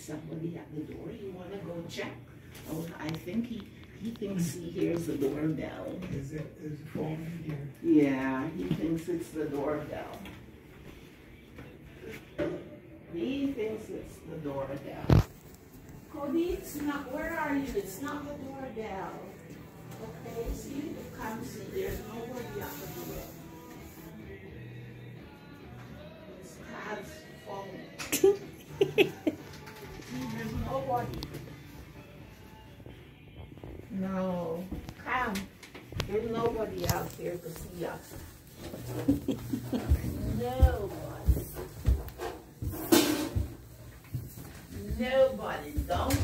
somebody at the door. You want to go check? Oh, I think he thinks he hears the doorbell. Is it phone in here? Yeah, he thinks it's the doorbell. He thinks it's the doorbell. Cody, it's not, where are you? It's not the doorbell. Okay, see, come see, there's nobody at the door. It's God's phone. There's nobody. No, come. There's nobody out there to see us. Nobody. Nobody. Don't